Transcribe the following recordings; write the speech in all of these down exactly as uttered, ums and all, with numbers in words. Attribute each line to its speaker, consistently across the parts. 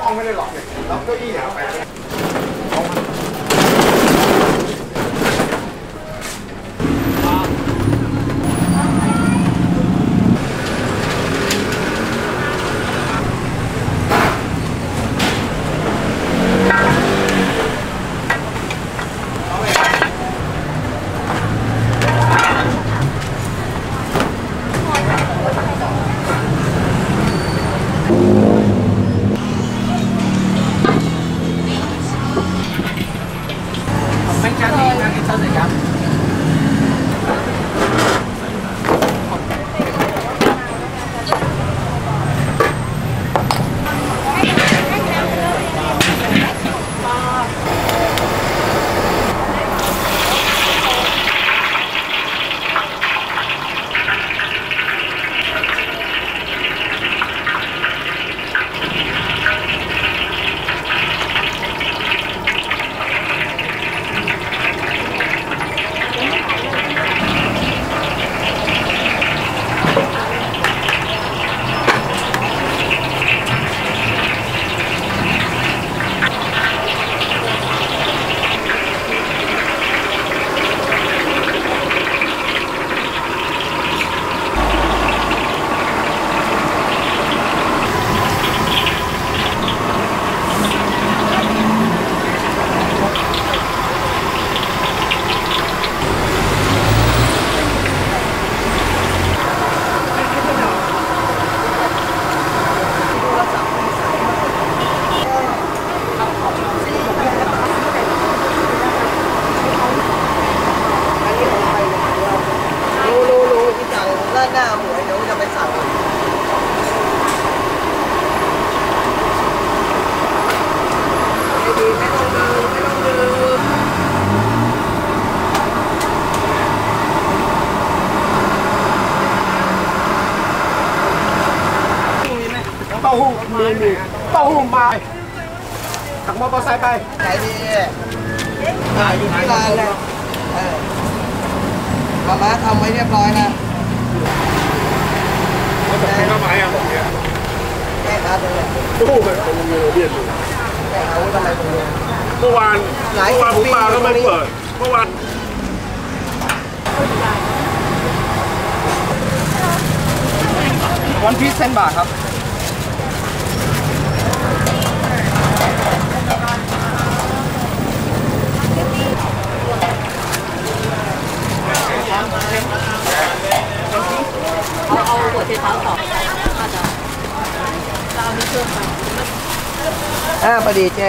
Speaker 1: ห้องไม่ได้หรอกเนี่ยล็อกเก้าอี้เนี่ยไปหน้าหวยเดี๋ยวจะไปสั่งไม่ดีไม่ต้องดื่มไม่ต้องดื่มเต้าหู้มีมีเต้าหู้มาขับมอเตอร์ไซค์ไปไหนดีถ่ายอยู่ที่ร้านเลยมาม่าทำไว้เรียบร้อยนะเขาจะให้เข้ามาอย่างผมเนี่ยแม่ค้าตรงไหนตู้เลยตรงนี้เรียนอยู่แม่ค้าทำไมตรงนี้เมื่อวานเมื่อวานผมมาก็ไม่เปิดเมื่อวานวันพีซเซนบาทครับเอาเอาหัวเทเท้าต่ออาจจะจะเอาเนื้อเครื่องไปอ่าพอดีเจ๊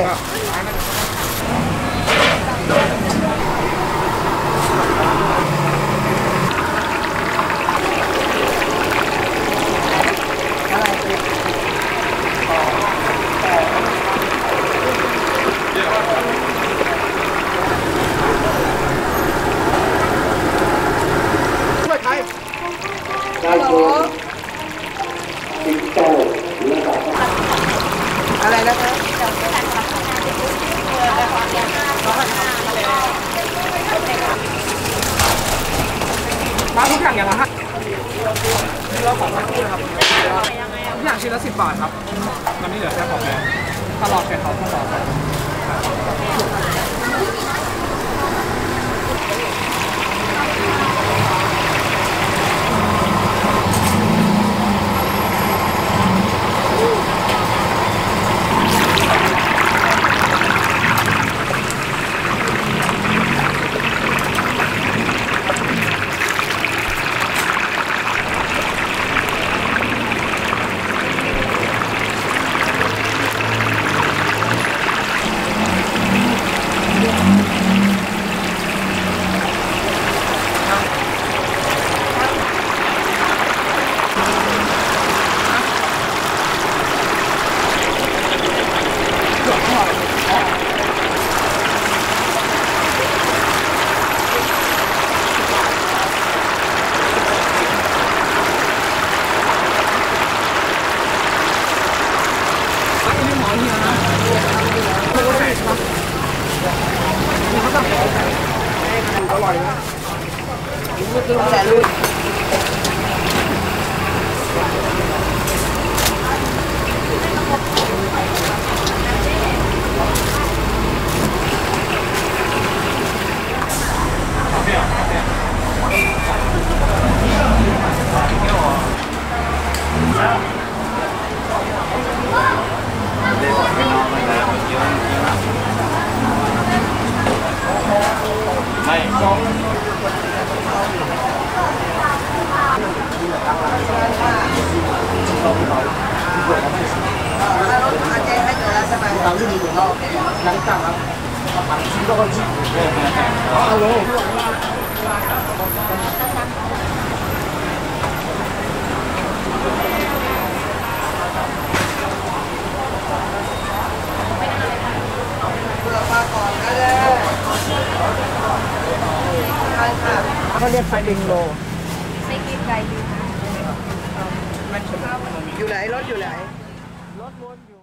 Speaker 1: อะไรนะครับมาทุกอย่างอย่างละฮะเราของมาคู่นะครับทุกอย่างชิ้นละสิบบาทครับมันไม่เหลือแค่ของแกตลอดแกเขาตลอดอร่อยนะแต่รุ่น是你们要两档啊，把鸡都放进去。Hello。เขาเรียกไฟดิงโลไม่กินไก่อยู่นะอยู่ไหนรถอยู่ไหนรถวนอยู่